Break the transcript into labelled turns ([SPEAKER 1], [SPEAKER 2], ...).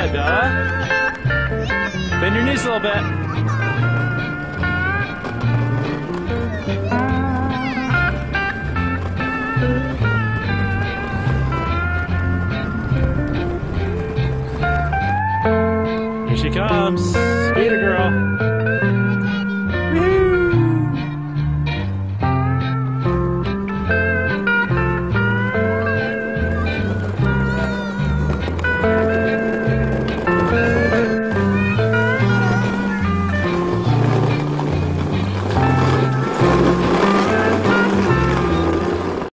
[SPEAKER 1] side, Bella. Bend your knees a little bit. Here she comes.